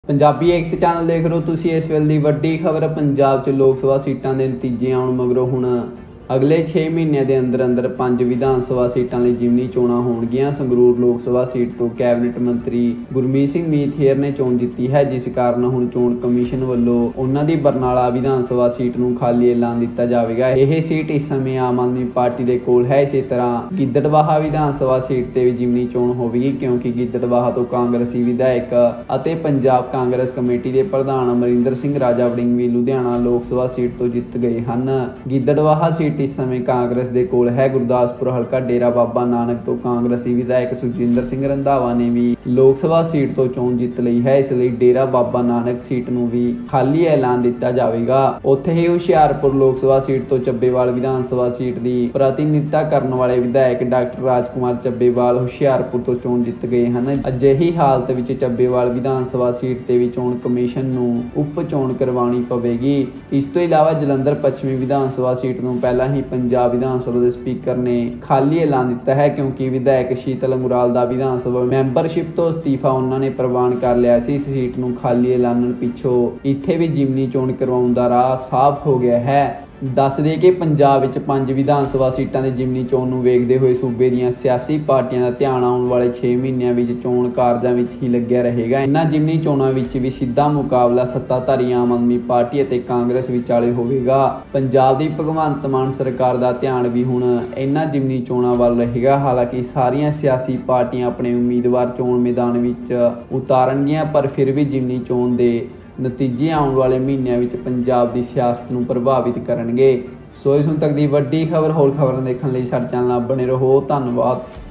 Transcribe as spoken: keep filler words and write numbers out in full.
ਪੰਜਾਬੀ ਏਕਤਾ channel ਦੇਖ ਰਹੇ ਹੋ ਤੁਸੀਂ। ਇਸ ਵੇਲੇ ਦੀ ਵੱਡੀ ਖਬਰ ਪੰਜਾਬ 'ਚ ਲੋਕ ਸਭਾ ਸੀਟਾਂ ਦੇ ਨਤੀਜੇ ਆਉਣ ਮਗਰੋਂ ਹੁਣ ਅਗਲੇ ਛੇ ਮਹੀਨਿਆਂ ਦੇ ਅੰਦਰ ਅੰਦਰ ਪੰਜ ਵਿਧਾਨ ਸਭਾ ਸੀਟਾਂ ਲਈ ਜਿਮਨੀ ਚੋਣਾਂ ਹੋਣਗੀਆਂ। ਸੰਗਰੂਰ ਲੋਕ ਸਭਾ ਸੀਟ ਤੋਂ ਕੈਬਨਿਟ ਮੰਤਰੀ ਗੁਰਮੀਤ ਸਿੰਘ ਮੀਥੇਰ ਨੇ ਚੋਣ ਜਿੱਤੀ ਹੈ, ਜਿਸ ਕਾਰਨ ਹੁਣ ਚੋਣ ਕਮਿਸ਼ਨ ਵੱਲੋਂ ਉਹਨਾਂ ਦੀ ਬਰਨਾਲਾ ਵਿਧਾਨ ਸਭਾ ਸੀਟ ਨੂੰ ਖਾਲੀ ਐਲਾਨ ਦਿੱਤਾ ਜਾਵੇਗਾ। ਇਹ ਸੀਟ ਇਸ ਸਮੇਂ ਆਮ ਆਦਮੀ ਪਾਰਟੀ ਦੇ ਕੋਲ ਹੈ। ਇਸੇ ਤਰ੍ਹਾਂ ਗਿੱਦੜਬਾਹਾ ਵਿਧਾਨ ਸਭਾ ਸੀਟ ਤੇ ਵੀ ਜਿਮਨੀ ਚੋਣ ਹੋਵੇਗੀ, ਕਿਉਂਕਿ ਗਿੱਦੜਬਾਹਾ ਤੋਂ ਕਾਂਗਰਸੀ ਵਿਧਾਇਕ ਅਤੇ ਪੰਜਾਬ ਕਾਂਗਰਸ ਕਮੇਟੀ ਦੇ ਪ੍ਰਧਾਨ ਅਮਰਿੰਦਰ ਸਿੰਘ ਰਾਜਾ ਵੜਿੰਗ ਵੀ ਲੁਧਿਆਣਾ ਲੋਕ ਸਭਾ ਸੀਟ ਤੋਂ ਜਿੱਤ ਗਏ ਹਨ। ਗਿੱਦੜਬਾਹਾ ਸੀਟ ਇਸ ਸਮੇਂ ਕਾਂਗਰਸ ਦੇ ਕੋਲ ਹੈ। ਗੁਰਦਾਸਪੁਰ ਹਲਕਾ ਡੇਰਾ ਬਾਬਾ ਨਾਨਕ ਤੋਂ ਕਾਂਗਰਸੀ ਵਿਧਾਇਕ ਸੁਖਜਿੰਦਰ ਸਿੰਘ ਰੰਧਾਵਾ ਨੇ ਵੀ ਲੋਕ ਸਭਾ ਸੀਟ ਤੋਂ ਚੋਣ ਜਿੱਤ ਲਈ ਹੈ। ਇਸ ਲਈ ਡੇਰਾ ਬਾਬਾ ਨਾਨਕ ਸੀਟ ਨੂੰ ਵੀ ਖਾਲੀ ਐਲਾਨ ਦਿੱਤਾ ਜਾਵੇਗਾ। ਉੱਥੇ ਹੀ ਹੁਸ਼ਿਆਰਪੁਰ ਲੋਕ ਸਭਾ ਸੀਟ ਤੋਂ ਚੱਬੇਵਾਲ ਵਿਧਾਨ ਸਭਾ ਸੀਟ ਦੀ ਪ੍ਰਤੀਨਿਧਤਾ ਕਰਨ ਵਾਲੇ ਵਿਧਾਇਕ ਡਾਕਟਰ ਰਾਜਕੁਮਾਰ ਚੱਬੇਵਾਲ ਹੁਸ਼ਿਆਰਪੁਰ ਤੋਂ ਚੋਣ ਜਿੱਤ ਗਏ ਹਨ। ਅਜਿਹੀ ਹਾਲਤ ਵਿੱਚ ਚੱਬੇਵਾਲ ਵਿਧਾਨ ਸਭਾ ਸੀਟ ਤੇ ਵੀ ਚੋਣ ਕਮਿਸ਼ਨ ਨੂੰ ਉਪ ਚੋਣ ਕਰਵਾਉਣੀ ਪਵੇਗੀ। ਇਸ ਤੋਂ ਇਲਾਵਾ ਜਲੰਧਰ ਪੱਛਮੀ ਵਿਧਾਨ ਸਭਾ ਸੀਟ ਨੂੰ ਪਹਿਲਾਂ ਹੀ ਪੰਜਾਬ ਵਿਧਾਨ ਸਭਾ ਦੇ ਸਪੀਕਰ ਨੇ ਖਾਲੀ ਐਲਾਨ ਦਿੱਤਾ ਹੈ, ਕਿਉਂਕਿ ਵਿਧਾਇਕ ਸ਼ੀਤਲ ਅੰਗਰਾਲ ਦਾ ਵਿਧਾਨ ਸਭਾ ਮੈਂਬਰਸ਼ਿਪ ਤੋਂ ਅਸਤੀਫਾ ਉਹਨਾਂ ਨੇ ਪ੍ਰਵਾਨ ਕਰ ਲਿਆ ਸੀ। ਇਸ ਸੀਟ ਨੂੰ ਖਾਲੀ ਐਲਾਨਣ ਪਿੱਛੋਂ ਇੱਥੇ ਵੀ ਜਿਮਨੀ ਚੋਣ ਕਰਵਾਉਣ ਦਾ ਰਾਹ ਸਾਫ਼ ਹੋ ਗਿਆ ਹੈ। ਦੱਸ ਦੇ ਕਿ ਪੰਜਾਬ ਵਿੱਚ ਪੰਜ ਵਿਧਾਨ ਸਭਾ ਸੀਟਾਂ ਦੀ ਜਿਮਨੀ ਚੋਣ ਨੂੰ ਵੇਖਦੇ ਹੋਏ ਸੂਬੇ ਦੀਆਂ ਸਿਆਸੀ ਪਾਰਟੀਆਂ ਦਾ ਧਿਆਨ ਆਉਣ ਵਾਲੇ ਛੇ ਮਹੀਨਿਆਂ ਵਿੱਚ ਚੋਣ ਕਾਰਜਾਂ ਵਿੱਚ ਹੀ ਲੱਗਿਆ ਰਹੇਗਾ। ਇਨ੍ਹਾਂ ਜਿਮਨੀ ਚੋਣਾਂ ਵਿੱਚ ਵੀ ਸਿੱਧਾ ਮੁਕਾਬਲਾ ਸੱਤਾਧਾਰੀ ਆਮ ਆਦਮੀ ਪਾਰਟੀ ਅਤੇ ਕਾਂਗਰਸ ਵਿਚਾਲੇ ਹੋਵੇਗਾ। ਪੰਜਾਬ ਦੀ ਭਗਵੰਤ ਮਾਨ ਸਰਕਾਰ ਦਾ ਧਿਆਨ ਵੀ ਹੁਣ ਇਨ੍ਹਾਂ ਜਿਮਨੀ ਚੋਣਾਂ ਵੱਲ ਰਹੇਗਾ। ਹਾਲਾਂਕਿ ਸਾਰੀਆਂ ਸਿਆਸੀ ਪਾਰਟੀਆਂ ਆਪਣੇ ਉਮੀਦਵਾਰ ਚੋਣ ਮੈਦਾਨ ਵਿੱਚ ਉਤਾਰਨਗੀਆਂ, ਪਰ ਫਿਰ ਵੀ ਜਿਮਨੀ ਚੋਣ ਦੇ ਨਤੀਜੇ ਆਉਣ ਵਾਲੇ ਮਹੀਨਿਆਂ ਵਿੱਚ ਪੰਜਾਬ ਦੀ ਸਿਆਸਤ ਨੂੰ ਪ੍ਰਭਾਵਿਤ ਕਰਨਗੇ। ਸੋ ਇਸ ਹੁਣ ਤੱਕ ਦੀ ਵੱਡੀ ਖਬਰ। ਹੋਰ ਖਬਰਾਂ ਦੇਖਣ ਲਈ ਸਾਡੇ ਚੈਨਲ ਨਾਲ ਬਣੇ ਰਹੋ। ਧੰਨਵਾਦ।